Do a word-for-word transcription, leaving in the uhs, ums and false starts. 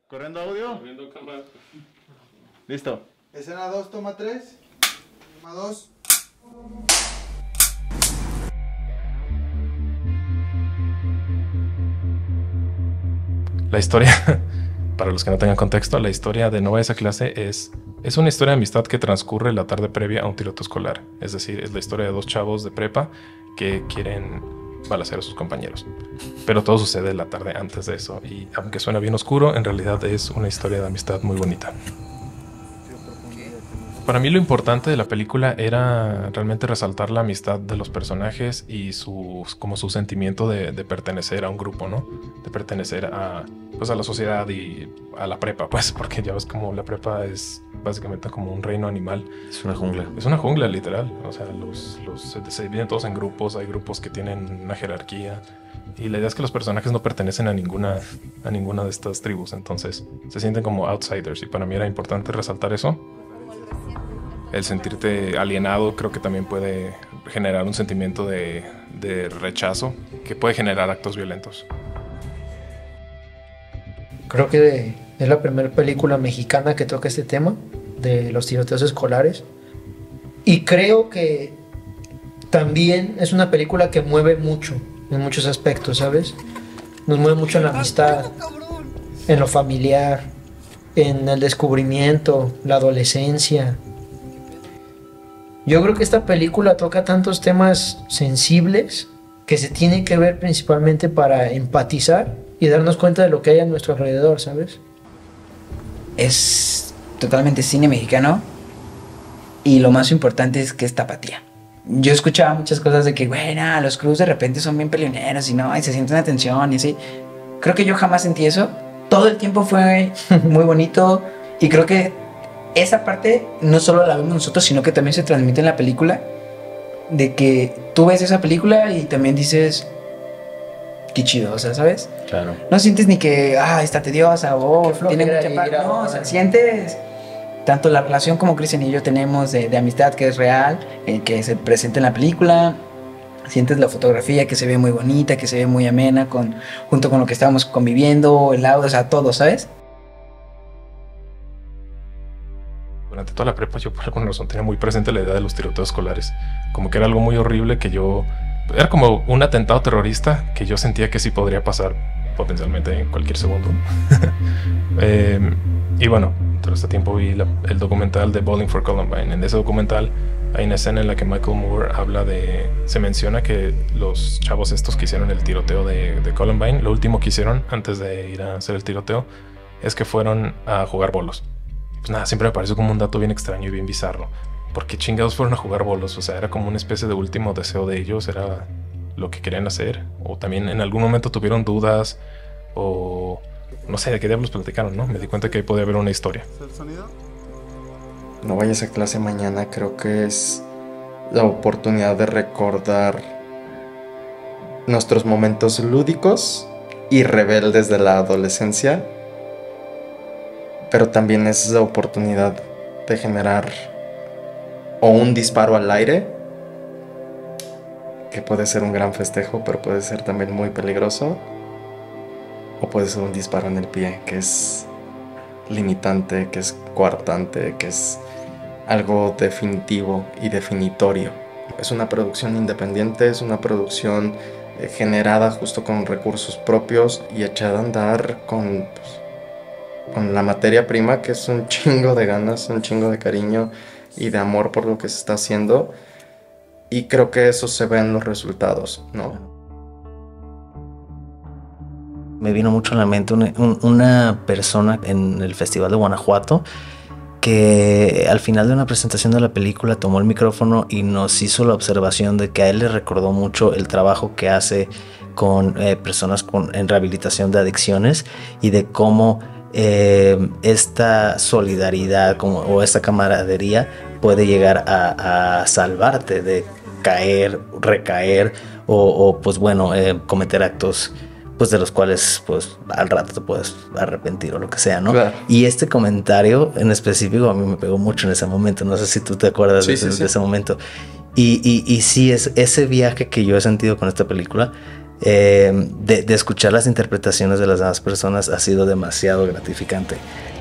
Corriendo audio. Corriendo cámara. Listo. Escena dos, toma tres. Toma dos. La historia, para los que no tengan contexto, la historia de No vayas a clase es, es una historia de amistad que transcurre la tarde previa a un tiroteo escolar. Es decir, es la historia de dos chavos de prepa que quieren balacear a sus compañeros. Pero todo sucede la tarde antes de eso. Y aunque suena bien oscuro, en realidad es una historia de amistad muy bonita. Para mí lo importante de la película era realmente resaltar la amistad de los personajes y sus, como su sentimiento de, de pertenecer a un grupo, ¿no? De pertenecer a, pues a la sociedad y a la prepa, pues, porque ya ves como la prepa es básicamente como un reino animal. Es una jungla. Es una jungla, literal. O sea, los, los, se, se dividen todos en grupos, hay grupos que tienen una jerarquía. Y la idea es que los personajes no pertenecen a ninguna, a ninguna de estas tribus, entonces se sienten como outsiders. Y para mí era importante resaltar eso. El sentirte alienado creo que también puede generar un sentimiento de, de rechazo que puede generar actos violentos. Creo que es la primera película mexicana que toca este tema de los tiroteos escolares. Y creo que también es una película que mueve mucho en muchos aspectos, ¿sabes? Nos mueve mucho en la amistad, en lo familiar, en el descubrimiento, la adolescencia. Yo creo que esta película toca tantos temas sensibles que se tienen que ver principalmente para empatizar y darnos cuenta de lo que hay a nuestro alrededor, ¿sabes? Es totalmente cine mexicano y lo más importante es que es tapatía. Yo escuchaba muchas cosas de que, bueno, los crews de repente son bien peleoneros y no, y se siente una tensión y así. Creo que yo jamás sentí eso. Todo el tiempo fue muy bonito y creo que esa parte no solo la vemos nosotros, sino que también se transmite en la película. De que tú ves esa película y también dices, qué chido, o sea, ¿sabes? Claro. No sientes ni que, ah, está tediosa o Qué tiene flojera mucha ir pa- a- No, o sea, sientes tanto la relación como Cristian y yo tenemos de, de amistad que es real, eh, que se presenta en la película. Sientes la fotografía que se ve muy bonita, que se ve muy amena, con, junto con lo que estábamos conviviendo, el audio, o sea, todo, ¿sabes? Durante toda la prepa yo por alguna razón tenía muy presente la idea de los tiroteos escolares. Como que era algo muy horrible que yo... Era como un atentado terrorista que yo sentía que sí podría pasar potencialmente en cualquier segundo. eh, y bueno, todo este tiempo vi la, el documental de Bowling for Columbine. En ese documental hay una escena en la que Michael Moore habla de... Se menciona que los chavos estos que hicieron el tiroteo de, de Columbine, lo último que hicieron antes de ir a hacer el tiroteo es que fueron a jugar bolos. Pues nada, siempre me pareció como un dato bien extraño y bien bizarro. ¿Por qué chingados fueron a jugar bolos? O sea, era como una especie de último deseo de ellos, era lo que querían hacer. O también en algún momento tuvieron dudas, o no sé de qué diablos platicaron, ¿no? Me di cuenta que ahí podía haber una historia. No vayas a clase mañana, creo que es la oportunidad de recordar nuestros momentos lúdicos y rebeldes de la adolescencia. Pero también es la oportunidad de generar o un disparo al aire, que puede ser un gran festejo, pero puede ser también muy peligroso, o puede ser un disparo en el pie, que es limitante, que es coartante, que es algo definitivo y definitorio. Es una producción independiente, es una producción eh, generada justo con recursos propios y echada a andar con... Pues, con la materia prima, que es un chingo de ganas, un chingo de cariño y de amor por lo que se está haciendo, y creo que eso se ve en los resultados, ¿no? Me vino mucho a la mente una, un, una persona en el Festival de Guanajuato que al final de una presentación de la película tomó el micrófono y nos hizo la observación de que a él le recordó mucho el trabajo que hace con eh, personas con, en rehabilitación de adicciones, y de cómo Eh, esta solidaridad como, o esta camaradería puede llegar a, a salvarte de caer, recaer o, o pues bueno, eh, cometer actos pues de los cuales pues al rato te puedes arrepentir o lo que sea, ¿no? Claro. Y este comentario en específico a mí me pegó mucho en ese momento, no sé si tú te acuerdas Sí, de, sí, ese, sí. de ese momento. Y, y, y sí, es ese viaje que yo he sentido con esta película eh, de, de escuchar las interpretaciones de las demás personas ha sido demasiado gratificante.